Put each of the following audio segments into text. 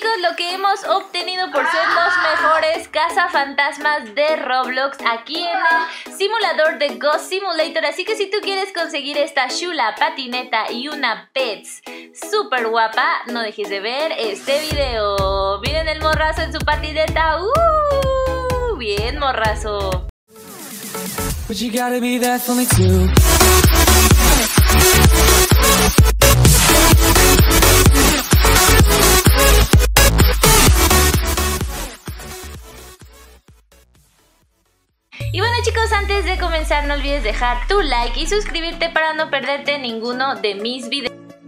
chicos, lo que hemos obtenido por ser los mejores cazafantasmas de Roblox aquí en el simulador de Ghost Simulator. Así que si tú quieres conseguir esta chula patineta y una Pets súper guapa, no dejes de ver este video. Miren el morrazo en su patineta. Bien, morrazo. But you gotta be there for me too. Y bueno chicos, antes de comenzar no olvides dejar tu like y suscribirte para no perderte ninguno de mis videos.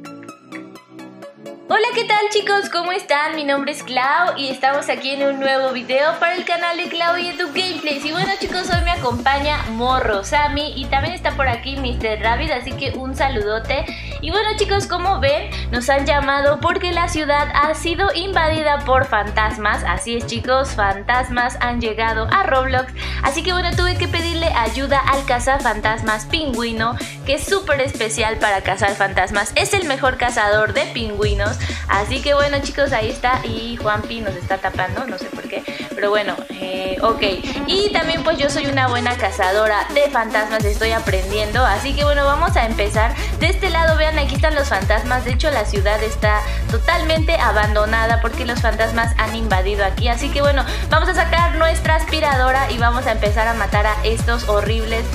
Hola, ¿qué tal chicos? ¿Cómo están? Mi nombre es Clau y estamos aquí en un nuevo video para el canal de Clau y YouTube Gameplays. Y bueno chicos, hoy me acompaña Morro, Sammy y también está por aquí Mr. Rabbit, así que un saludote. Y bueno chicos, como ven, nos han llamado porque la ciudad ha sido invadida por fantasmas. Así es chicos, fantasmas han llegado a Roblox. Así que bueno, tuve que pedirle ayuda al cazafantasmas Pingüino, que es súper especial para cazar fantasmas. Es el mejor cazador de pingüinos. Así que bueno chicos, ahí está. Y Juanpi nos está tapando, no sé por qué, pero bueno, ok. Y también pues yo soy una buena cazadora de fantasmas, estoy aprendiendo. Así que bueno, vamos a empezar. De este lado, vean, aquí están los fantasmas. De hecho la ciudad está totalmente abandonada porque los fantasmas han invadido aquí. Así que bueno, vamos a sacar nuestra aspiradora y vamos a empezar a matar a estos horribles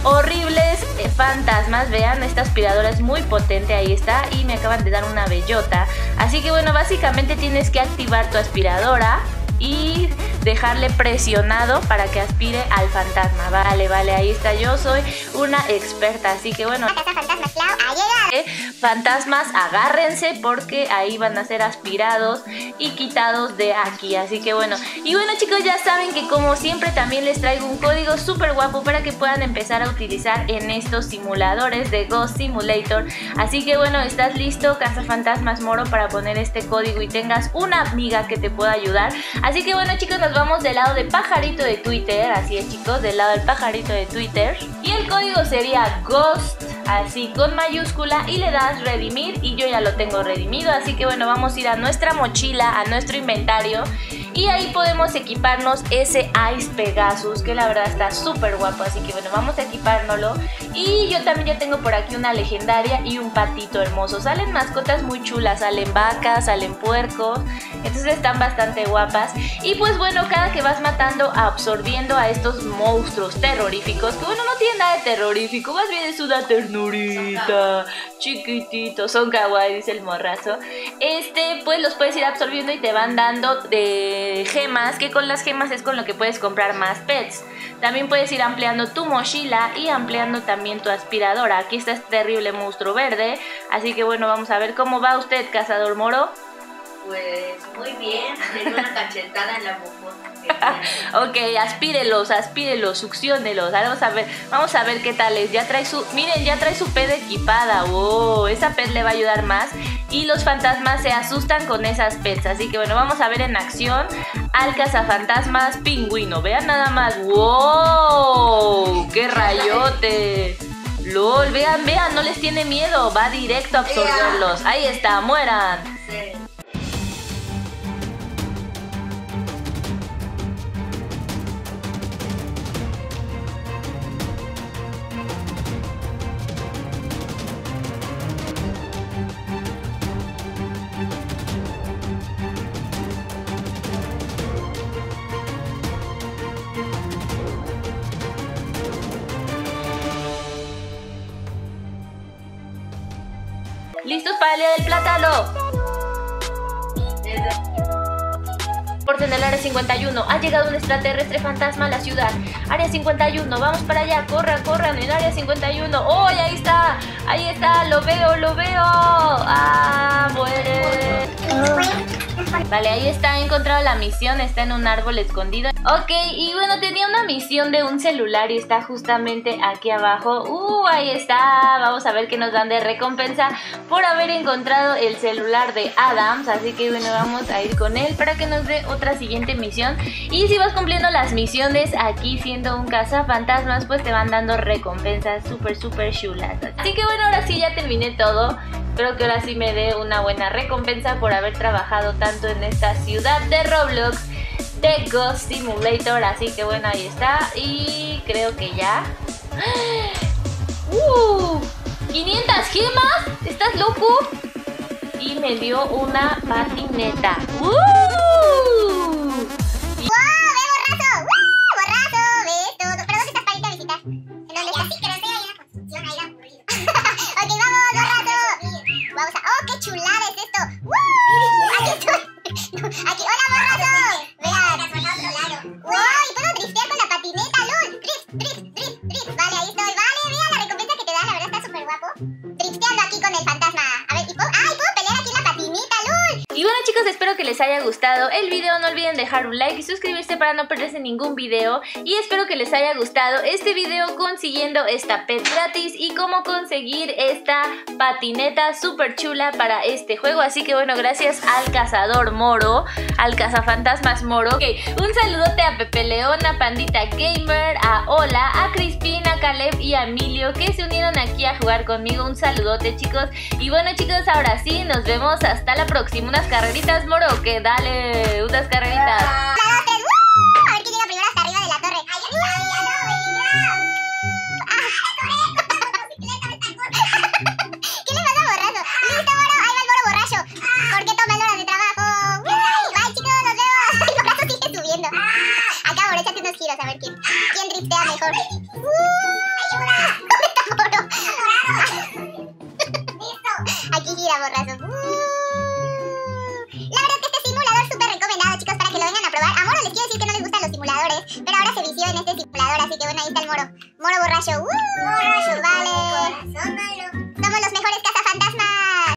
fantasmas. Vean, esta aspiradora es muy potente, ahí está, y me acaban de dar una bellota. Así que bueno, básicamente tienes que activar tu aspiradora y dejarle presionado para que aspire al fantasma. Vale, ahí está, yo soy una experta, así que bueno, fantasmas, Clau, ha llegado. Fantasmas, agárrense porque ahí van a ser aspirados y quitados de aquí. Así que bueno, y bueno chicos, ya saben que como siempre también les traigo un código súper guapo para que puedan empezar a utilizar en estos simuladores de Ghost Simulator. Así que bueno, ¿estás listo, cazafantasmas Moro, para poner este código y tengas una amiga que te pueda ayudar? Así que bueno chicos, nos vamos del lado de pajarito de Twitter. Así es chicos, del lado del pajarito de Twitter. Y el código sería GHOST, así con mayúscula, y le das redimir y yo ya lo tengo redimido. Así que bueno, vamos a ir a nuestra mochila, a nuestro inventario, y ahí podemos equiparnos ese Ice Pegasus, que la verdad está súper guapo. Así que bueno, vamos a equipárnoslo. Y yo también ya tengo por aquí una legendaria y un patito hermoso. Salen mascotas muy chulas, salen vacas, salen puercos, entonces están bastante guapas. Y pues bueno, cada que vas matando, absorbiendo a estos monstruos terroríficos, que bueno, no tienen nada de terrorífico, más bien es una ternurita, chiquititos, son kawaii, dice el morrazo. Pues los puedes ir absorbiendo y te van dando de gemas, que con las gemas es con lo que puedes comprar más pets. También puedes ir ampliando tu mochila y ampliando también tu aspiradora. Aquí está este terrible monstruo verde, así que bueno, vamos a ver cómo va usted, cazador Moro. Pues muy bien, tengo una cachetada en la popota. Ok, aspírelos, succiónelos. Ahora vamos a ver qué tal es. Ya trae su, miren, ya trae su pet equipada. Wow, esa pet le va a ayudar más. Y los fantasmas se asustan con esas pets. Así que bueno, vamos a ver en acción al cazafantasmas Pingüino. Vean nada más. Wow, qué rayote. LOL, vean, no les tiene miedo. Va directo a absorberlos. Ahí está, mueran. Sí. ¿Listos para el día del plátano? En el área 51, ha llegado un extraterrestre fantasma a la ciudad. Área 51, vamos para allá, corran, en área 51. ¡Oh, ahí está! ¡Lo veo! ¡Ah, muere! Vale, ahí está, he encontrado la misión, está en un árbol escondido. Ok, y bueno, tenía una misión de un celular y está justamente aquí abajo. Ahí está, vamos a ver qué nos dan de recompensa por haber encontrado el celular de Adams. Así que bueno, vamos a ir con él para que nos dé otra siguiente misión. Y si vas cumpliendo las misiones aquí siendo un cazafantasmas, pues te van dando recompensas súper chulas. Así que bueno, ahora sí ya terminé todo. Espero que ahora sí me dé una buena recompensa por haber trabajado tanto en esta ciudad de Roblox de Ghost Simulator. Así que bueno, ahí está. Y creo que ya. 500 gemas. ¿Estás loco? Y me dio una patineta. Espero que les haya gustado el video. No olviden dejar un like y suscribirse para no perderse ningún video. Y espero que les haya gustado este video consiguiendo esta pet gratis y cómo conseguir esta patineta súper chula para este juego. Así que bueno, gracias al cazador Moro, al cazafantasmas Moro. Un saludote a Pepe León, a Pandita Gamer, a Ola, a Crispin, a Caleb y a Emilio que se unieron aquí a jugar conmigo. Un saludote, chicos. Y bueno, chicos, ahora sí, nos vemos hasta la próxima. Unas carreritas, Moro, que dale unas carreritas. A ver quién llega primero hasta arriba de la torre. ¿Qué le pasa a Borracho? Listo, Moro, ahí va el Moro borracho. ¿Por qué toman horas de trabajo? Bye, chicos, nos vemos. El Borracho sigue subiendo. Acá, Moro, échate unos giros a ver quién driftea mejor. ¿Dónde está Moro? Aquí gira, Borracho. La verdad que este simulador es súper recomendado, chicos, para que lo vengan a probar. A Moro les quiero decir que no les gustan los simuladores, pero ahora se vició en este simulador, así que bueno, ahí está el Moro. Moro borracho. Borracho, vale. Somos los mejores cazadores.